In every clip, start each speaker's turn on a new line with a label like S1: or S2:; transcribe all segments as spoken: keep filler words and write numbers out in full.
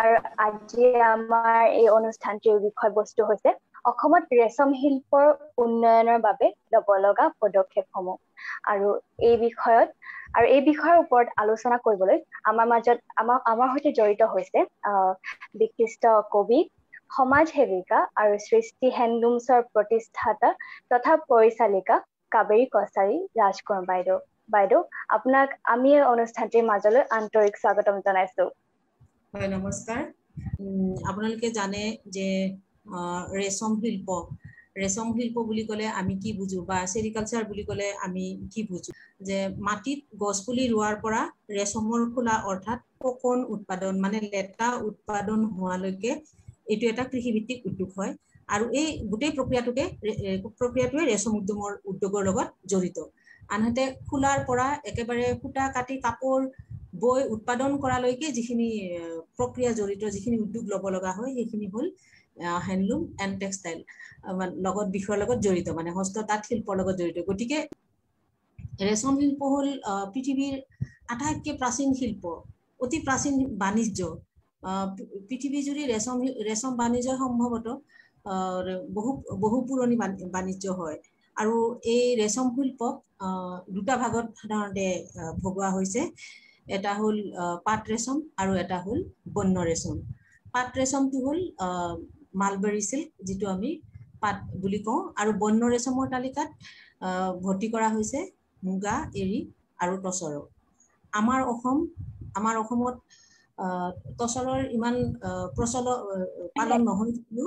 S1: আৰু আজি আমাৰ এই অনুষ্ঠানটিৰ বিষয়বস্তু হৈছে অসমত ৰেশম শিল্পৰ উন্নয়নৰ বাবে ল'ব লগা পদক্ষেপসমূহ। আৰু এই বিষয়ত আৰু এই বিষয়ৰ ওপৰত আলোচনা কৰিবলৈ আমাৰ মাজত আমাৰ আমাৰ সৈতে জড়িত হৈছে বিশিষ্ট কবি, সমাজ সেৱিকা আৰু সৃষ্টি হেণ্ডলুমছৰ প্ৰতিষ্ঠাতা তথা পৰিচালিকা কাবেৰী কছাৰী ৰাজকোঁৱৰ বাইদেউ। বাইদেউ, আপোনাক আমি এই অনুষ্ঠানটিৰ মাজলৈ আন্তৰিক স্বাগতম জনাইছো।
S2: হয়, নমস্কাৰ। আপোনালোকে জানে যে ৰেশম শিল্প ৰেশম শিল্প বুলি ক'লে আমি কি বুজো, বা চেৰিকালচাৰ বুলি ক'লে আমি কি বুজো, যে মাটিত গছ পুলি ৰোৱাৰ পৰা ৰেশমৰ খোলা অৰ্থাৎ কোকোন উৎপাদন মানে লেটা উৎপাদন হোৱালৈকে এইটো এটা কৃষিভিত্তিক উদ্যোগ হয়। আৰু এই গোটেই প্ৰক্ৰিয়াটোকে প্ৰক্ৰিয়াটোৱে ৰেশম উদ্যোগৰ উদ্যোগৰ লগত জড়িত। আনহাতে খোলাৰ পৰা একেবাৰে সূতা কাটি কাপোৰ বৈ উৎপাদন কৰালৈকে যিখিনি প্ৰক্ৰিয়া জড়িত, যিখিনি উদ্যোগ ল'ব লগা হয়, সেইখিনি হ'ল হেণ্ডলুম এণ্ড টেক্সটাইল লগত বিষয়ৰ লগত জড়িত, মানে হস্ত তাঁত শিল্পৰ লগত জড়িত। গতিকে ৰেশম শিল্প হ'ল পৃথিৱীৰ আটাইতকৈ প্ৰাচীন শিল্প, অতি প্ৰাচীন বাণিজ্য। পৃথিৱী জুৰি ৰেশম ৰেশম বাণিজ্য সম্ভৱতঃ বহু বহু পুৰণি বাণিজ্য হয়। আৰু এই ৰেশম শিল্পক দুটা ভাগত সাধাৰণতে ভগোৱা হৈছে। এটা হ'ল পাট ৰেশম আৰু এটা হ'ল বন্য ৰেশম। পাট ৰেশমটো হ'ল মালবেৰী চিল্ক, যিটো আমি পাট বুলি কওঁ, আৰু বন্য ৰেশমৰ তালিকাত ভৰ্তি কৰা হৈছে মুগা, এৰী আৰু টচৰ। আমাৰ অসম আমাৰ অসমত টচৰৰ ইমান প্ৰচলন পালন নহয় যদিও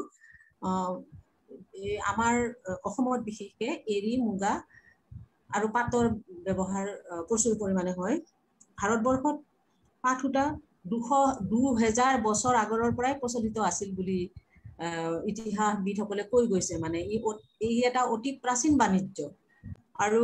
S2: আমাৰ অসমত বিশেষকৈ এৰী, মুগা আৰু পাটৰ ব্যৱহাৰ প্ৰচুৰ পৰিমাণে হয়। ভাৰতবৰ্ষত পাট সূতা দুশ দুহেজাৰ বছৰ আগৰৰ পৰাই প্ৰচলিত আছিল বুলি ইতিহাসবিদসকলে কৈ গৈছে। মানে ই ই এটা অতি প্ৰাচীন বাণিজ্য। আৰু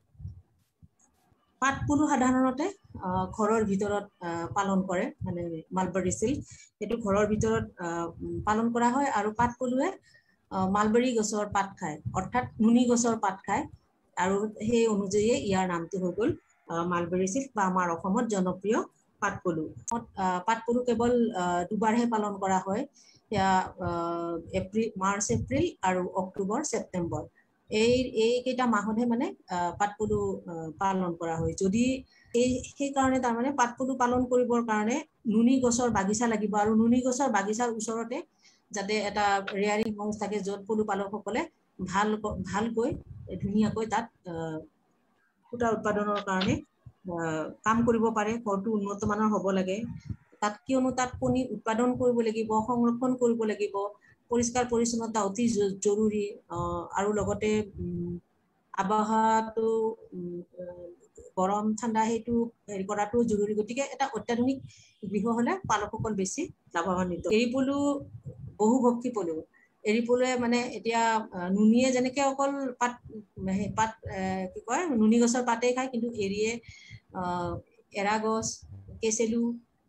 S2: পাট পলু সাধাৰণতে ঘৰৰ ভিতৰত পালন কৰে, মানে মালবেৰী চিল্ক সেইটো ঘৰৰ ভিতৰত পালন কৰা হয়। আৰু পাট পলুৱে মালবেৰী গছৰ পাত খায়, অৰ্থাৎ নুনি গছৰ পাত খায়, আৰু সেই অনুযায়ী ইয়াৰ নামটো হৈ গ'ল মালবেৰী চিল্ক, বা আমাৰ অসমত জনপ্ৰিয় পাট পলু। পাট পলু কেৱল দুবাৰহে পালন কৰা হয়, সেয়া এপ্ৰিল মাৰ্চ এপ্ৰিল আৰু অক্টোবৰ ছেপ্টেম্বৰ, এই এইকেইটা মাহতহে মানে পাট পলু পালন কৰা হয়। যদি এই সেইকাৰণে তাৰমানে পাট পলু পালন কৰিবৰ কাৰণে নুনি গছৰ বাগিচা লাগিব, আৰু নুনি গছৰ বাগিচাৰ ওচৰতে যাতে এটা ৰেয়াৰিং হাউচ থাকে, য'ত পলু পালকসকলে ভাল ভালকৈ ধুনীয়াকৈ তাত সূতা উৎপাদনৰ কাৰণে কাম কৰিব পাৰে। ঘৰটো উন্নত মানৰ হ'ব লাগে তাত, কিয়নো তাত কণী উৎপাদন কৰিব লাগিব, সংৰক্ষণ কৰিব লাগিব, পৰিষ্কাৰ পৰিচ্ছন্নতা অতি জৰুৰী। আৰু লগতে আৱহাৱাটো গৰম ঠাণ্ডা সেইটো হেৰি কৰাটো জৰুৰী। গতিকে এটা অত্যাধুনিক গৃহ হ'লে পালকসকল বেছি লাভান্বিত। এৰী পলু বহুভক্ষী পলু। এৰী পলুৱে মানে এতিয়া নুনীয়ে যেনেকে অকল পাত পাত কি কয় নুনী গছৰ পাতেই খায়, কিন্তু এৰীয়ে এৰা গছ, কেচেলু,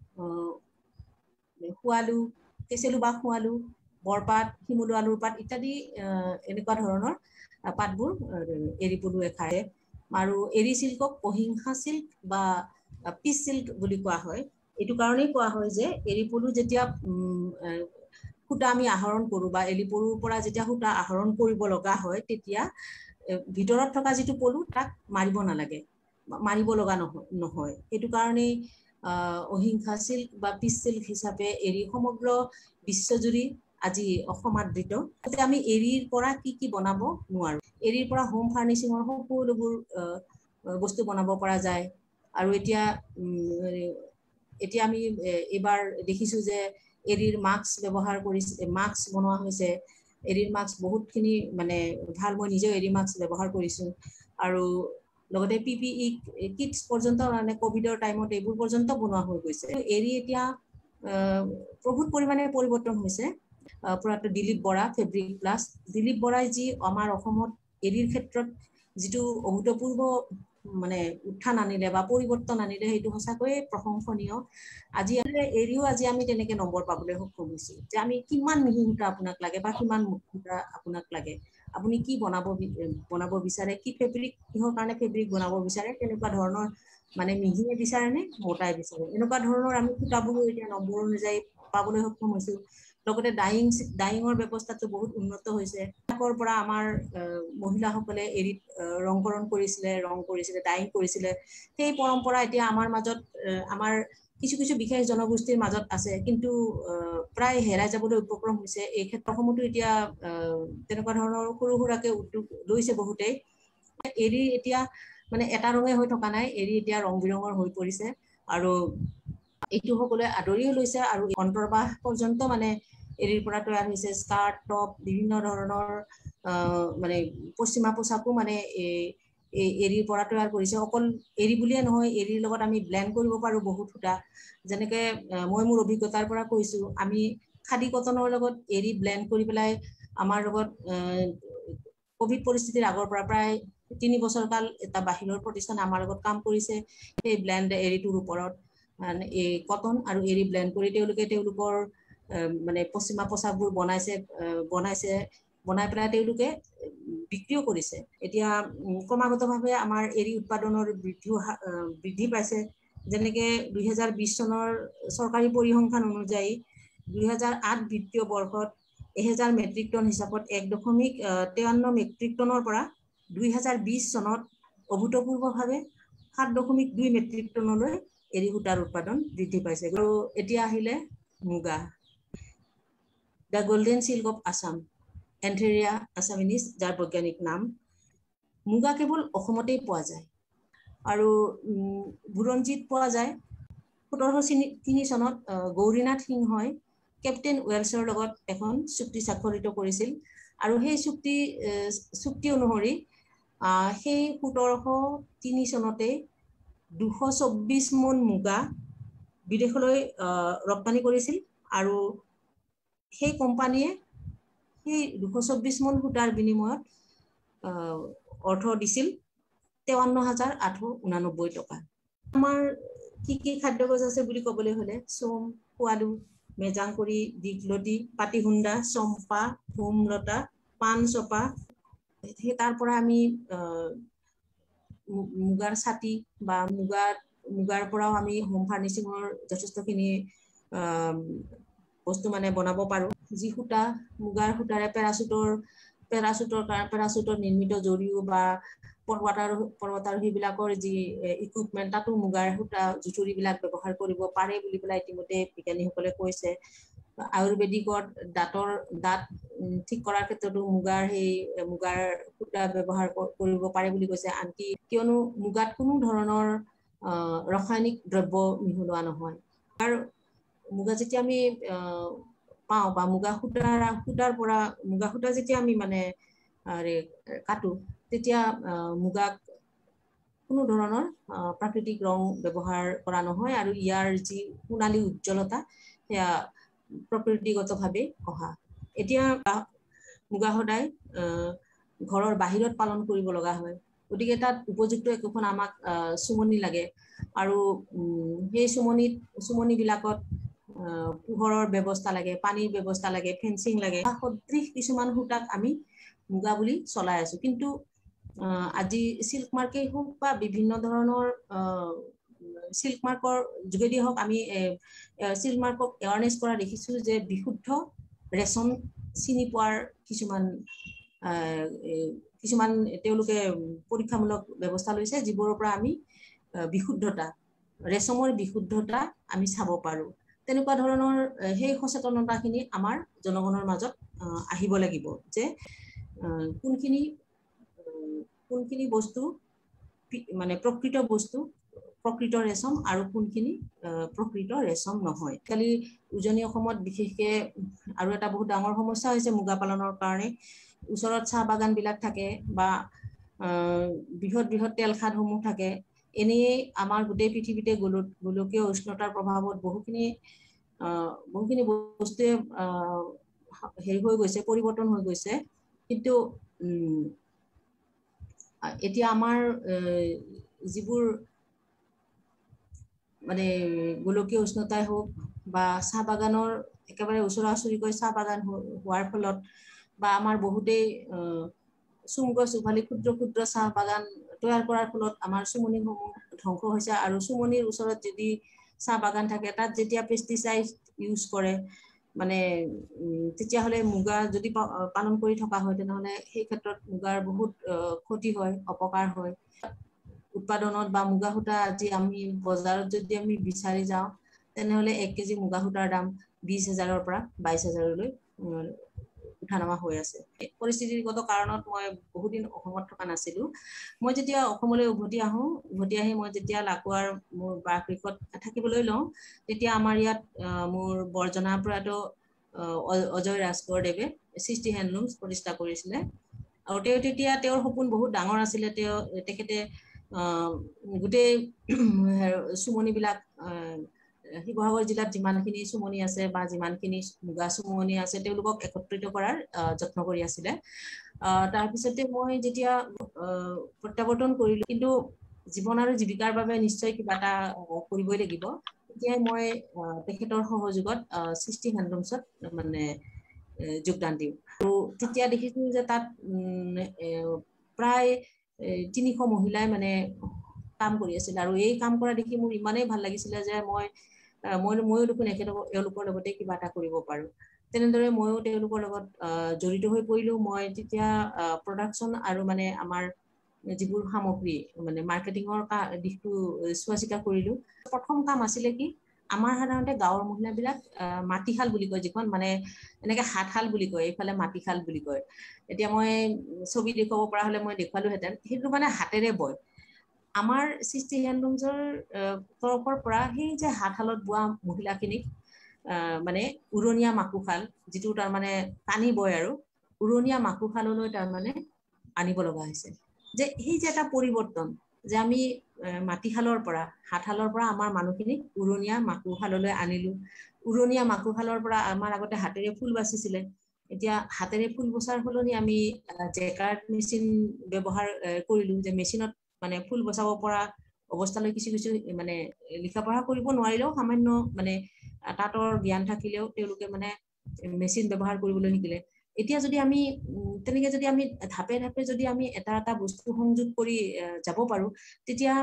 S2: শুৱালু, কেচেলু বা শুৱালু, বৰপাত, শিমলু আলুৰ পাত ইত্যাদি এনেকুৱা ধৰণৰ পাতবোৰ এৰী পলুৱে খায়। আৰু এৰী চিল্কক অহিংসা চিল্ক বা পিচ চিল্ক বুলি কোৱা হয়। এইটো কাৰণেই কোৱা হয় যে এৰী পলু যেতিয়া সূতা আমি আহৰণ কৰোঁ, বা এৰী পলুৰ পৰা যেতিয়া সূতা আহৰণ কৰিব লগা হয়, তেতিয়া ভিতৰত থকা যিটো পলু তাক মাৰিব নালাগে, মাৰিব লগা নহয় নহয় সেইটো কাৰণেই অহিংসা চিল্ক বা পিচ চিল্ক হিচাপে এৰী সমগ্ৰ বিশ্বজুৰি আজি সমাদৃত। আমি এৰীৰ পৰা কি কি বনাব নোৱাৰো, এৰীৰ পৰা হোম ফাৰ্নিচিঙৰ সকলোবোৰ বস্তু বনাব পৰা যায়। আৰু এতিয়া এতিয়া আমি এইবাৰ দেখিছোঁ যে এৰীৰ মাস্ক ব্যৱহাৰ কৰিছে, মাস্ক বনোৱা হৈছে। এৰীৰ মাস্ক বহুতখিনি মানে ভাল, মই নিজেও এৰী মাস্ক ব্যৱহাৰ কৰিছোঁ। আৰু লগতে পি পি ই কিটছ পৰ্যন্ত, মানে কভিডৰ টাইমত এইবোৰ পৰ্যন্ত বনোৱা হৈ গৈছে। এৰী এতিয়া বহুত পৰিমাণে পৰিৱৰ্তন হৈছে। প্ৰয়াত দিলীপ বৰা, ফেব্ৰিক প্লাছ দিলীপ বৰাই যি আমাৰ অসমত এৰীৰ ক্ষেত্ৰত যিটো অভূতপূৰ্ব মানে উত্থান আনিলে বা পৰিৱৰ্তন আনিলে, সেইটো সঁচাকৈয়ে প্ৰশংসনীয়। আজি এৰিও আজি আমি তেনেকে নম্বৰ পাবলৈ সক্ষম হৈছোঁ, যে আমি কিমান মিহি সূতা আপোনাক লাগে বা কিমান মুঠি সূতা আপোনাক লাগে, আপুনি কি বনাব বনাব বিচাৰে, কি ফেব্ৰিক, কিহৰ কাৰণে ফেব্ৰিক বনাব বিচাৰে, তেনেকুৱা ধৰণৰ মানে মিহিয়ে বিচাৰে নে মোটাই বিচাৰে, এনেকুৱা ধৰণৰ আমি সূতাবোৰো এতিয়া নম্বৰ অনুযায়ী পাবলৈ সক্ষম হৈছোঁ। লগতে ডাইং ডাইঙৰ ব্যৱস্থাটো বহুত উন্নত হৈছে। আগৰ পৰা আমাৰ মহিলাসকলে এৰিত ৰংকৰণ কৰিছিলে, ৰং কৰিছিলে, ডাইং কৰিছিলে। সেই পৰম্পৰা এতিয়া আমাৰ মাজত আমাৰ কিছু কিছু বিশেষ জনগোষ্ঠীৰ মাজত আছে, কিন্তু প্ৰায় হেৰাই যাবলৈ উপক্ৰম হৈছে। এই ক্ষেত্ৰসমূহতো এতিয়া তেনেকুৱা ধৰণৰ সৰু সুৰাকে উদ্যোগ লৈছে বহুতেই। এৰি এতিয়া মানে এটা ৰঙে হৈ থকা নাই, এৰি এতিয়া ৰং বিৰঙৰ হৈ পৰিছে আৰু এইটো সকলোৱে আদৰিও লৈছে। আৰু অন্তৰ্বাহ পৰ্যন্ত মানে এৰিৰ পৰা তৈয়াৰ হৈছে। স্কাৰ্ট, টপ, বিভিন্ন ধৰণৰ আহ মানে পশ্চিমা পোচাকো মানে এই এৰিৰ পৰা তৈয়াৰ কৰিছে। অকল এৰি বুলিয়ে নহয়, এৰিৰ লগত আমি ব্লেণ্ড কৰিব পাৰো বহুত সূতা। যেনেকে মই মোৰ অভিজ্ঞতাৰ পৰা কৈছো, আমি খাদী কটনৰ লগত এৰি ব্লেণ্ড কৰি পেলাই আমাৰ লগত কভিড পৰিস্থিতিৰ আগৰ পৰা প্ৰায় তিনি বছৰ কাল এটা বাহিৰৰ প্ৰতিষ্ঠানে আমাৰ লগত কাম কৰিছে সেই ব্লেণ্ড এৰিটোৰ ওপৰত। এই কটন আৰু এৰি ব্লেণ্ড কৰি তেওঁলোকে তেওঁলোকৰ মানে পশ্চিমা পোচাকবোৰ বনাইছে বনাইছে বনাই পেলাই তেওঁলোকে বিক্ৰীও কৰিছে। এতিয়া ক্ৰমাগতভাৱে আমাৰ এৰি উৎপাদনৰ বৃদ্ধি বৃদ্ধি পাইছে। যেনেকে দুহেজাৰ বিশ চনৰ চৰকাৰী পৰিসংখ্যান অনুযায়ী দুহেজাৰ আঠ বিত্তীয় বৰ্ষত এহেজাৰ মেট্ৰিক টন হিচাপত এক দশমিক তেৱন্ন মেট্ৰিক টনৰ পৰা দুই হাজাৰ বিশ চনত অভূতপূৰ্বভাৱে সাত দশমিক দুই মেট্ৰিক টনলৈ এৰি সূতাৰ উৎপাদন বৃদ্ধি পাইছে। আৰু এতিয়া আহিলে Muga, the golden silk of Assam, Antheraea assamensis যাৰ বৈজ্ঞানিক নাম। মুগা কেৱল অসমতেই পোৱা যায় আৰু বুৰঞ্জীত পোৱা যায়। সোতৰশ তিনি চনত গৌৰীনাথ সিংহই কেপ্টেইন ৱেলছৰ লগত এখন চুক্তি স্বাক্ষৰিত কৰিছিল আৰু সেই চুক্তি চুক্তি অনুসৰি সেই সোতৰশ তিনি চনতে দুশ চৌব্বিছ মোন মুগা বিদেশলৈ ৰপ্তানি কৰিছিল আৰু সেই কোম্পানীয়ে সেই দুশ চৌব্বিছ মোন সূতাৰ বিনিময়ত অৰ্থ দিছিল তেৱন্ন হাজাৰ আঠশ ঊনানব্বৈ টকা। আমাৰ কি কি খাদ্যগছ আছে বুলি ক'বলৈ হ'লে চোম, পোৱালু, মেজাংকৰি, দীঘলতি, পাতিহুন্দা, চম্পা, হোমলতা, পাণ চপা। সেই তাৰ পৰা আমি মুগাৰ ছাতি বা মুগাৰ মুগাৰ পৰাও আমি হোম ফাৰ্নিচিঙৰ যথেষ্টখিনি বস্তু মানে বনাব পাৰো। যি সূতা মুগাৰ সূতাৰে পেৰাচুটৰ পেৰাচুটৰ পেৰাচুটৰ নিৰ্মিত জৰিও বা পৰ্বতাৰ পৰ্বতাৰোহী বিলাকৰ যি ইকুইপমেণ্ট তাতো মুগাৰ সূতা জুঠুৰিবিলাক ব্যৱহাৰ কৰিব পাৰে বুলি পেলাই ইতিমধ্যে বিজ্ঞানীসকলে কৈছে। আয়ুৰ্বেদিকত দাঁতৰ দাঁত ঠিক কৰাৰ ক্ষেত্ৰতো মুগাৰ সেই মুগাৰ সূতা ব্যৱহাৰ কৰিব পাৰে বুলি কৈছে। আনকি কিয়নো মুগাত কোনো ধৰণৰ ৰাসায়নিক দ্ৰব্য মিহলোৱা নহয়। আৰু মুগা যেতিয়া আমি পাওঁ বা মুগা সূতাৰ সূতাৰ পৰা মুগা সূতা যেতিয়া আমি মানে কাটো তেতিয়া মুগাক কোনো ধৰণৰ প্ৰাকৃতিক ৰং ব্যৱহাৰ কৰা নহয় আৰু ইয়াৰ যি সোণালী উজ্জ্বলতা সেয়া প্ৰকৃতিগতভাৱে অহা। এতিয়া মুগা সদায় ঘৰৰ বাহিৰত পালন কৰিব লগা হয়, গতিকে তাত উপযুক্ত একোখন আমাক চুমনি লাগে আৰু সেই চুমনিত চুমনিবিলাকত পোহৰৰ ব্যৱস্থা লাগে, পানীৰ ব্যৱস্থা লাগে, ফেন্সিং লাগে। সদৃশ কিছুমান সূতাক আমি মুগা বুলি চলাই আছো। কিন্তু আজি চিল্ক মাৰ্কেই হওক বা বিভিন্ন ধৰণৰ চিল্ক মাৰ্কৰ যোগেদি হওক আমি চিল্ক মাৰ্কক এৱাৰনেছ কৰা দেখিছো যে বিশুদ্ধ ৰেচম চিনি পোৱাৰ কিছুমান কিছুমান তেওঁলোকে পৰীক্ষামূলক ব্যৱস্থা লৈছে, যিবোৰৰ পৰা আমি বিশুদ্ধতা ৰেচমৰ বিশুদ্ধতা আমি চাব পাৰো। তেনেকুৱা ধৰণৰ সেই সচেতনতাখিনি আমাৰ জনগণৰ মাজত আহিব লাগিব যে কোনখিনি কোনখিনি বস্তু মানে প্ৰকৃত বস্তু প্ৰকৃত ৰেচম আৰু কোনখিনি প্ৰকৃত ৰেচম নহয়। কালি উজনি অসমত বিশেষকে আৰু এটা বহুত ডাঙৰ সমস্যা হৈছে মুগা পালনৰ কাৰণে। ওচৰত চাহ বাগান বিলাক থাকে বা বৃহৎ বৃহৎ তেল খাদসমূহ থাকে। এনেয়ে আমাৰ গোটেই পৃথিৱীতে গোলকীয় উষ্ণতাৰ প্ৰভাৱত বহুখিনি বহুখিনি বস্তুৱে হেৰি হৈ গৈছে, পৰিৱৰ্তন হৈ গৈছে। কিন্তু উম এতিয়া আমাৰ যিবোৰ মানে গোলকীয় উষ্ণতাই হওক বা চাহ বাগানৰ একেবাৰে ওচৰা ওচৰিকৈ চাহ বাগান হোৱাৰ ফলত বা আমাৰ বহুতেই চুম গছ উভালি ক্ষুদ্ৰ ক্ষুদ্ৰ চাহ বাগান তৈয়াৰ কৰাৰ ফলত আমাৰ চুমনিসমূহ ধ্বংস হৈছে। আৰু চুমনিৰ ওচৰত যদি চাহ বাগান থাকে তাত যেতিয়া পেষ্টিচাইড ইউজ কৰে মানে তেতিয়া হলে মুগা যদি পালন কৰি থকা হয় তেনেহলে সেই ক্ষেত্ৰত মুগাৰ বহুত ক্ষতি হয় অপকাৰ হয় উৎপাদনত বা মুগা সূতা আজি আমি বজাৰত যদি আমি বিচাৰি যাওঁ তেনেহলে এক কেজি মুগা সূতাৰ দাম বিশ হাজাৰৰ পৰা বাইশ হাজাৰলৈ উঠানমা হৈ আছে পৰিস্থিতিগত কাৰণত মই বহুত দিন অসমত থকা নাছিলো মই যেতিয়া অসমলৈ উভতি আহো উভতি আহি মই যেতিয়া লাকুৱাৰ মোৰ বাসগৃহত থাকিবলৈ লওঁ তেতিয়া আমাৰ ইয়াত মোৰ বৰ্জনাৰ পৰাটো অজয় ৰাজগড়দেৱে সৃষ্টি হেণ্ডলুমছ প্ৰতিষ্ঠা কৰিছিলে আৰু তেওঁ তেতিয়া তেওঁৰ সপোন বহুত ডাঙৰ আছিলে তেওঁ তেখেতে গোটেই চুমনিবিলাক শিৱসাগৰ জিলাত যিমানখিনি চুমনি আছে বা যিমানখিনি মুগা চুমনি আছে তেওঁলোকক একত্ৰিত কৰাৰ যত্ন কৰি আছিলে তাৰপিছতে মই যেতিয়া প্ৰত্যাৱৰ্তন কৰিলো কিন্তু জীৱন আৰু জীৱিকাৰ বাবে নিশ্চয় কিবা এটা কৰিবই লাগিব তেতিয়াই মই তেখেতৰ সহযোগত সৃষ্টি হেণ্ডলুমছত মানে যোগদান দিওঁ আৰু তেতিয়া দেখিছো যে তাত প্ৰায় তিনিশ মহিলাই মানে কাম কৰি আছিল আৰু এই কাম কৰা দেখি মোৰ ইমানেই ভাল লাগিছিলে যে মই মই ময়ো দেখোন এওঁলোকৰ লগতে কিবা এটা কৰিব পাৰো তেনেদৰে ময়ো তেওঁলোকৰ লগত জড়িত হৈ পৰিলো মই তেতিয়া প্ৰডাকশ্যন আৰু মানে আমাৰ যিবোৰ সামগ্ৰী মানে মাৰ্কেটিঙৰ দিশটো চোৱা চিতা কৰিলো প্ৰথম কাম আছিলে কি আমাৰ সাধাৰণতে গাঁৱৰ মহিলাবিলাক মাটিশাল বুলি কয় যিখন মানে এনেকে হাতশাল বুলি কয় এইফালে মাটিশাল বুলি কয় এতিয়া মই ছবি দেখুৱাব পৰা হলে মই দেখুৱালোহেঁতেন সেইটো মানে হাতেৰে বয় আমাৰ সৃষ্টি হেণ্ডলুমছৰ তৰফৰ পৰা সেই যে হাতশালত বোৱা মহিলাখিনিক মানে উৰণীয়া মাকুশাল যিটো তাৰ মানে টানি বয় আৰু উৰণীয়া মাকুশাললৈ তাৰ মানে আনিব লগা হৈছে যে সেই যে এটা পৰিৱৰ্তন যে আমি মাটিশালৰ পৰা হাতশালৰ পৰা আমাৰ মানুহখিনিক উৰণীয়া মাকুশাললৈ আনিলো উৰণীয়া মাকুশালৰ পৰা আমাৰ আগতে হাতেৰে ফুল বাচিছিলে এতিয়া হাতেৰে ফুল বচাৰ সলনি আমি জেকাৰ্ড মেচিন ব্যৱহাৰ কৰিলো যে মেচিনত মানে ফুল বচাব পৰা অৱস্থালৈ কিছু কিছু মানে লিখা পঢ়া কৰিব নোৱাৰিলেও সামান্য মানে তাঁতৰ জ্ঞান থাকিলেও তেওঁলোকে মানে মেচিন ব্যৱহাৰ কৰিবলৈ শিকিলে এতিয়া যদি আমি তেনেকে যদি আমি ধাপে ধাপে যদি আমি এটা এটা বস্তু সংযোগ কৰি যাব পাৰো তেতিয়া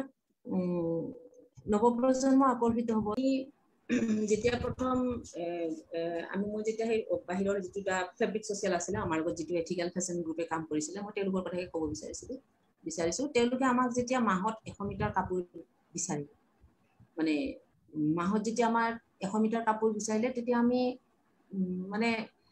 S2: নৱপ্ৰজন্ম আকৰ্ষিত হ'ব যেতিয়া প্ৰথম আমি মই যেতিয়া সেই বাহিৰৰ যিটো এটা ফেব্ৰিক ছ'চিয়েল আছিলে আমাৰ লগত যিটো এথিকেল ফেশ্বন গ্ৰুপে কাম কৰিছিলে মই তেওঁলোকৰ কথাকে ক'ব বিচাৰিছিলোঁ বিচাৰিছো তেওঁলোকে আমাক যেতিয়া মাহত এশ মিটাৰ কাপোৰ বিচাৰে মানে মাহত যেতিয়া আমাৰ এশ মিটাৰ কাপোৰ বিচাৰিলে তেতিয়া আমি মানে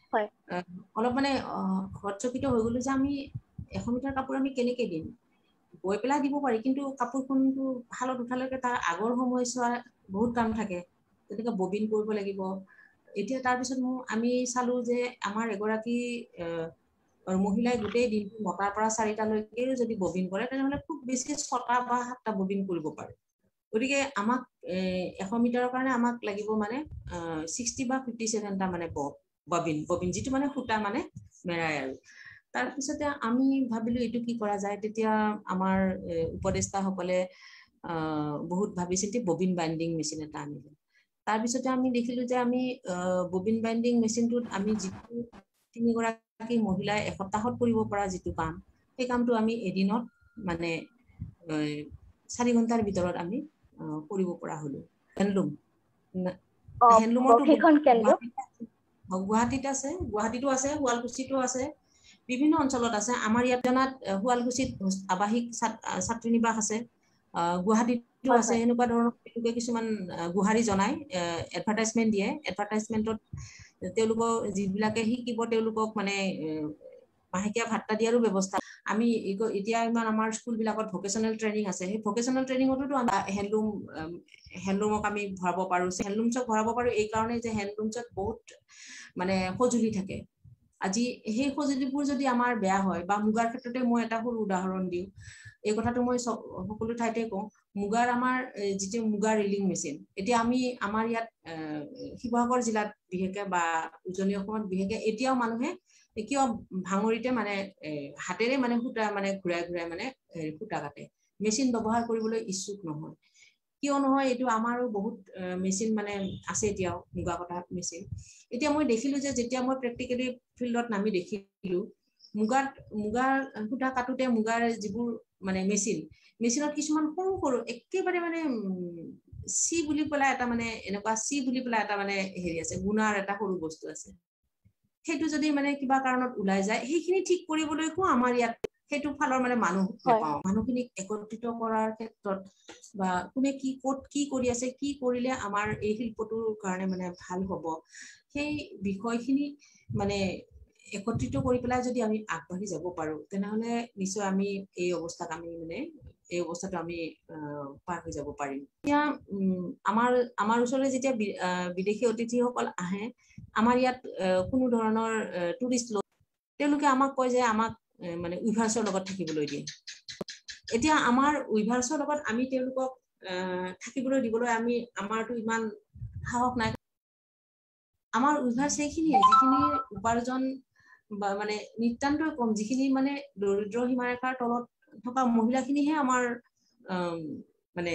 S2: অলপ মানে হতচকিত হৈ গলো যে আমি এশ মিটাৰ কাপোৰ আমি কেনেকে দিম বৈ পেলাই দিব পাৰি কিন্তু কাপোৰখনটো শালত উঠালৈকে তাৰ আগৰ সময়ছোৱা বহুত কাম থাকে তেনেকে ববিন কৰিব লাগিব এতিয়া তাৰপিছত মোৰ আমি চালো যে আমাৰ এগৰাকী মহিলাই গোটেই দিনটো নটাৰ পৰা চাৰিটালৈকে যদি ববিন কৰে তেনেহলে খুব বেছি ছটা বা সাতটা ববিন কৰিব পাৰে গতিকে আমাক এশ মিটাৰৰ কাৰণে আমাক লাগিব মানে ছিক্সটি বা ফিফটি ছেভেনটা মানে ববিন ববিন যিটো মানে সূতা মানে মেৰাই আৰু তাৰপিছতে আমি ভাবিলো এইটো কি কৰা যায় তেতিয়া আমাৰ উপদেষ্টাসকলে বহুত ভাবি চিন্তি ববিন বাইণ্ডিং মেচিন এটা আনিলে তাৰপিছতে আমি দেখিলো যে আমি ববিন বাইণ্ডিং মেচিনটোত আমি যিটো তিনিগৰাকী মহিলাই এসপ্তাহত কৰিব পৰা যিটো কাম সেই কামটো আমি এদিনত মানে চাৰি ঘণ্টাৰ ভিতৰত আমি কৰিব পৰা হলো হেণ্ডলুম হেণ্ডলুমৰটো গুৱাহাটীত আছে গুৱাহাটীতো আছে শুৱালকুছিতো আছে বিভিন্ন অঞ্চলত আছে আমাৰ ইয়াত জনাত শুৱালকুছিত আৱাসিক ছাত্ৰী নিবাস আছে গুৱাহাটীতো আছে এনেকুৱা ধৰণৰ কিছুমান গুহাৰি জনাই এডভাৰটাইজমেন্ট দিয়ে এডভাৰটাইজমেন্টত তেওঁলোকক যিবিলাকে শিকিব তেওঁলোকক মানে মাহেকীয়া ভাত্তা দিয়াৰো ব্যৱস্থা আমি এতিয়া ইমান আমাৰ স্কুলবিলাকত ভকেচনেল ট্ৰেইনিং আছে সেই ভকেচনেল ট্ৰেইনিঙতো আমি হেণ্ডলুম হেণ্ডলুমক আমি ভৰাব পাৰো হেণ্ডলুমছক ভৰাব পাৰো এই কাৰণে যে হেণ্ডলুমছত বহুত মানে সঁজুলি থাকে আজি সেই সঁজুলিবোৰ যদি আমাৰ বেয়া হয় বা মুগাৰ ক্ষেত্ৰতে মই এটা সৰু উদাহৰণ দিওঁ এই কথাটো মই সকলো ঠাইতে কওঁ মুগাৰ আমাৰ যিটো মুগাৰ ৰিলিং মেচিন এতিয়া আমি আমাৰ ইয়াত শিৱসাগৰ জিলাত বিশেষকে বা উজনি অসমত বিশেষকে এতিয়াও মানুহে কিয় ভাঙৰিতে মানে হাতেৰে মানে সূতা মানে ঘূৰাই ঘূৰাই মানে সূতা কাটে মেচিন ব্যৱহাৰ কৰিবলৈ ইচ্ছুক নহয় কিয় নহয় এইটো আমাৰো বহুত মেচিন মানে আছে এতিয়াও মুগা কটা মেচিন এতিয়া মই দেখিলো যে যেতিয়া মই প্ৰেক্টিকেলি ফিল্ডত নামি দেখিলো মুগাৰ মুগাৰ সূতা কাটোতে মুগাৰ যিবোৰ মানে মেচিন মেচিনত কিছুমান সৰু সৰু একেবাৰে মানে চি বুলি পেলাই এটা মানে এনেকুৱা চি বুলি পেলাই এটা মানে হেৰি আছে গুণাৰ এটা সৰু বস্তু আছে সেইটো যদি মানে কিবা কাৰণত ওলাই যায় সেইখিনি ঠিক কৰিবলৈকো আমাৰ ইয়াত সেইটো ফালৰ মানে মানুহ নাপাওঁ মানুহখিনিক একত্ৰিত কৰাৰ ক্ষেত্ৰত বা কোনে কি ক'ত কি কৰি আছে কি কৰিলে আমাৰ এই শিল্পটোৰ কাৰণে মানে ভাল হ'ব সেই বিষয়খিনি মানে একত্ৰিত কৰি পেলাই যদি আমি আগবাঢ়ি যাব পাৰো তেনেহলে নিশ্চয় আমি এই অৱস্থাত আমি মানে এই অৱস্থাটো আমি পাৰ হৈ যাব পাৰিম এতিয়া আমাৰ আমাৰ ওচৰলৈ যেতিয়া বিদেশী অতিথিসকল আহে আমাৰ ইয়াত কোনো ধৰণৰ টুৰিষ্ট লোক তেওঁলোকে আমাক কয় যে আমাক মানে উইভাৰ্ছৰ লগত থাকিবলৈ দিয়ে এতিয়া আমাৰ উইভাৰ্ছৰ লগত আমি তেওঁলোকক থাকিবলৈ দিবলৈ আমি আমাৰতো ইমান সাহস নাই আমাৰ উইভাৰ্ছ সেইখিনি যিখিনি উপাৰ্জন বা মানে নিতান্তই কম যিখিনি মানে দৰিদ্ৰ সীমাৰেখাৰ তলত থকা মহিলাখিনিহে আমাৰ মানে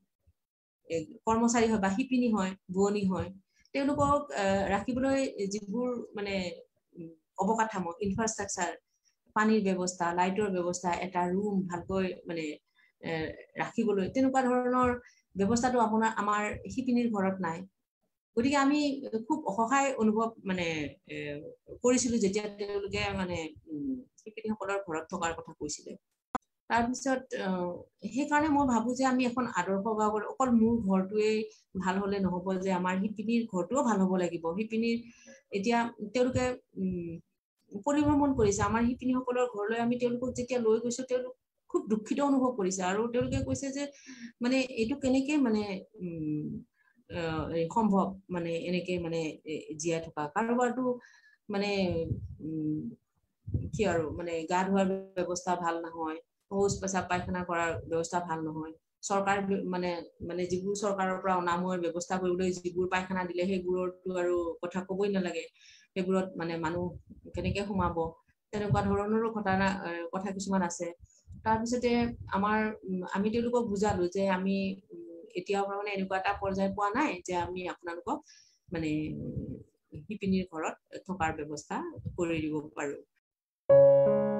S2: কৰ্মচাৰী হয় বা শিপিনী হয় বোৱনী হয় তেওঁলোকক ৰাখিবলৈ যিবোৰ মানে অৱকাঠামো ইনফ্ৰাষ্ট্ৰাকচাৰ পানীৰ ব্যৱস্থা লাইটৰ ব্যৱস্থা এটা ৰুম ভালকৈ মানে এ ৰাখিবলৈ তেনেকুৱা ধৰণৰ ব্যৱস্থাটো আপোনাৰ আমাৰ শিপিনীৰ ঘৰত নাই গতিকে আমি খুব অসহায় অনুভৱ মানে এ কৰিছিলো যেতিয়া তেওঁলোকে মানে শিপিনীসকলৰ ঘৰত থকাৰ কথা কৈছিলে তাৰপিছত সেইকাৰণে মই ভাবো যে আমি এখন আদৰ্শ গাঁও অকল মোৰ ঘৰটোৱে ভাল হলে নহব যে আমাৰ শিপিনীৰ ঘৰটোও ভাল হ'ব লাগিব শিপিনীৰ এতিয়া তেওঁলোকে উম পৰিভ্ৰমণ কৰিছে আমাৰ শিপিনীসকলৰ ঘৰলৈ আমি তেওঁলোকক যেতিয়া লৈ গৈছো তেওঁলোক খুব দুখিত অনুভৱ কৰিছে আৰু তেওঁলোকে কৈছে যে মানে এইটো কেনেকে মানে উম সম্ভৱ মানে এনেকে মানে জীয়াই থকা কাৰোবাৰটো মানে উম কি আৰু মানে গা ধোৱাৰ ব্যৱস্থা ভাল নহয় শৌচ পেচাব পায়খানা কৰাৰ ব্যৱস্থা ভাল নহয় চৰকাৰ মানে মানে যিবোৰ চৰকাৰৰ পৰা অনাময়ৰ ব্যৱস্থা কৰিবলৈ যিবোৰ পায়খানা দিলে সেইবোৰতো আৰু কথা কবই নালাগে সেইবোৰত মানে মানুহ কেনেকে সোমাব তেনেকুৱা ধৰণৰো ঘটনা কথা কিছুমান আছে তাৰপিছতে আমাৰ আমি তেওঁলোকক বুজালো যে আমি এতিয়াও মানে এনেকুৱা এটা পৰ্যায় পোৱা নাই যে আমি আপোনালোকক মানে শিপিনীৰ ঘৰত থকাৰ ব্যৱস্থা কৰি দিব পাৰো